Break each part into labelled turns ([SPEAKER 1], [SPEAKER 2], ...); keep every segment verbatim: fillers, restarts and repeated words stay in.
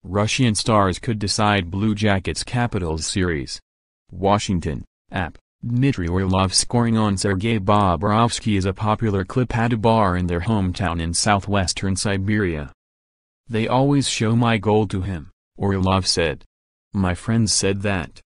[SPEAKER 1] Russian stars could decide Blue Jackets Capitals series. Washington, app. Dmitry Orlov scoring on Sergei Bobrovsky is a popular clip at a bar in their hometown in southwestern Siberia. "They always show my goal to him," Orlov said. "My friends said that."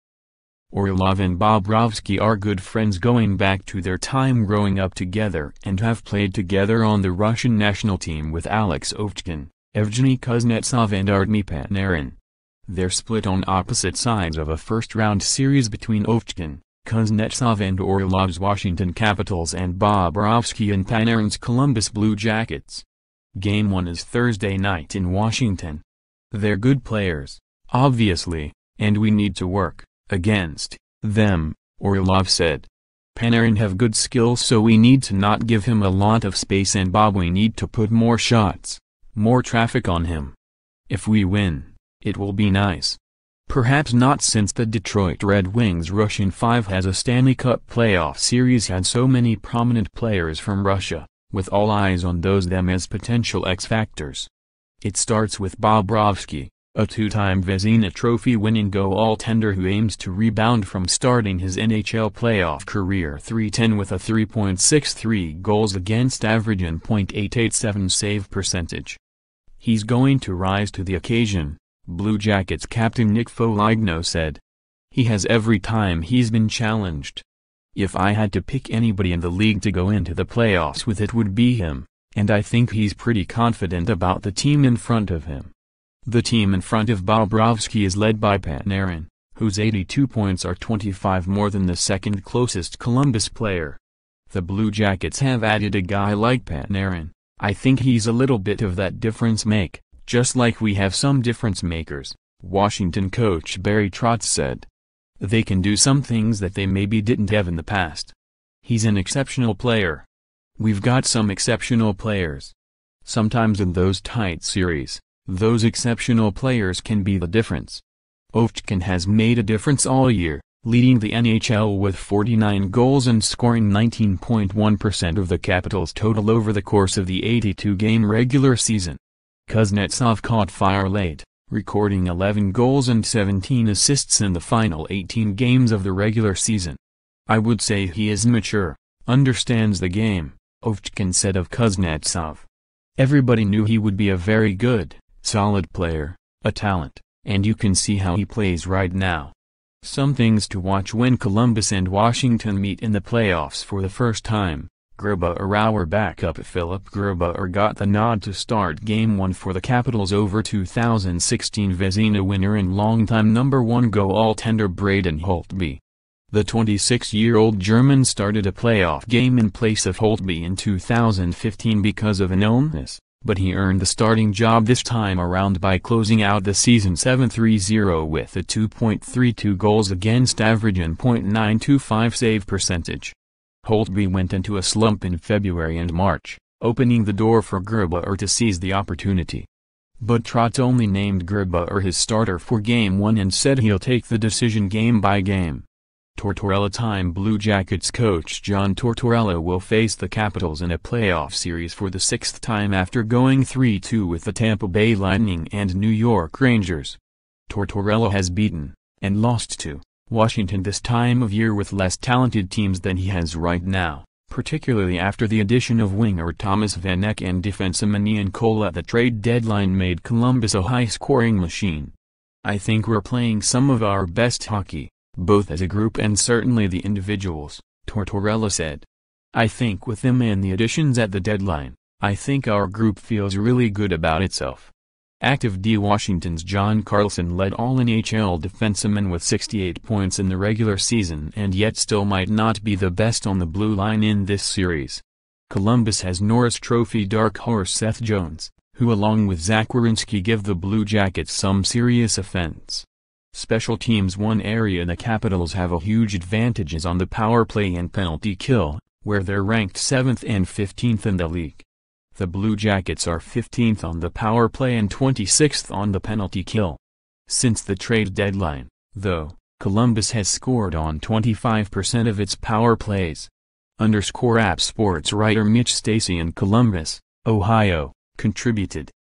[SPEAKER 1] Orlov and Bobrovsky are good friends going back to their time growing up together and have played together on the Russian national team with Alex Ovechkin, Evgeny Kuznetsov and Artemi Panarin. They're split on opposite sides of a first-round series between Ovechkin, Kuznetsov and Orlov's Washington Capitals and Bobrovsky and Panarin's Columbus Blue Jackets. Game one is Thursday night in Washington. "They're good players, obviously, and we need to work against them," Orlov said. "Panarin have good skills, so we need to not give him a lot of space, and Bob we need to put more shots, more traffic on him. If we win, it will be nice. Perhaps not, since the Detroit Red Wings Russian Five has a Stanley Cup playoff series had so many prominent players from Russia, with all eyes on those them as potential X-factors. It starts with Bobrovsky, a two-time Vezina Trophy-winning goaltender who aims to rebound from starting his N H L playoff career three ten with a three point six three goals against average and point eight eight seven save percentage. He's going to rise to the occasion, Blue Jackets captain Nick Foligno said. He has every time he's been challenged. If I had to pick anybody in the league to go into the playoffs with, it would be him, and I think he's pretty confident about the team in front of him." The team in front of Bobrovsky is led by Panarin, whose eighty-two points are twenty-five more than the second closest Columbus player. The Blue Jackets have added a guy like Panarin. "I think he's a little bit of that difference make, just like we have some difference makers," Washington coach Barry Trotz said. "They can do some things that they maybe didn't have in the past. He's an exceptional player. We've got some exceptional players. Sometimes in those tight series, those exceptional players can be the difference." Ovechkin has made a difference all year, leading the N H L with forty-nine goals and scoring nineteen point one percent of the Capitals' total over the course of the eighty-two game regular season. Kuznetsov caught fire late, recording eleven goals and seventeen assists in the final eighteen games of the regular season. "I would say he is mature, understands the game," Ovechkin said of Kuznetsov. "Everybody knew he would be a very good, solid player, a talent, and you can see how he plays right now." Some things to watch when Columbus and Washington meet in the playoffs for the first time. Grubauer, our backup Philip Grubauer, got the nod to start Game one for the Capitals over two thousand sixteen Vezina winner and longtime number one goaltender Braden Holtby. The twenty-six-year-old German started a playoff game in place of Holtby in two thousand fifteen because of an illness, but he earned the starting job this time around by closing out the season seven three zero with a two point three two goals against average and point nine two five save percentage. Holtby went into a slump in February and March, opening the door for Grubauer to seize the opportunity. But Trotz only named Grubauer his starter for Game one and said he'll take the decision game by game. Tortorella-time Blue Jackets coach John Tortorella will face the Capitals in a playoff series for the sixth time after going three two with the Tampa Bay Lightning and New York Rangers. Tortorella has beaten, and lost to, Washington this time of year with less talented teams than he has right now, particularly after the addition of winger Thomas Vanek and defenseman Ian Cole at the trade deadline made Columbus a high-scoring machine. "I think we're playing some of our best hockey, both as a group and certainly the individuals," Tortorella said. "I think with them and the additions at the deadline, I think our group feels really good about itself." Active D. Washington's John Carlson led all N H L defensemen with sixty-eight points in the regular season and yet still might not be the best on the blue line in this series. Columbus has Norris Trophy dark horse Seth Jones, who along with Zach Werenski give the Blue Jackets some serious offense. Special teams. One area the Capitals have a huge advantage is on the power play and penalty kill, where they're ranked seventh and fifteenth in the league. The Blue Jackets are fifteenth on the power play and twenty-sixth on the penalty kill. Since the trade deadline, though, Columbus has scored on twenty-five percent of its power plays. Underscore app sports writer Mitch Stacy in Columbus, Ohio, contributed.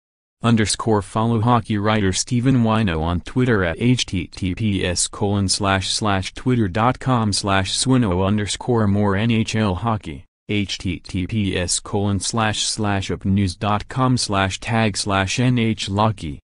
[SPEAKER 1] underscore follow hockey writer Stephen Wino on Twitter at https colon slash slash twitter.com slash swino underscore more NHL hockey, https colon slash slash upnews.com slash tag slash nhlocky.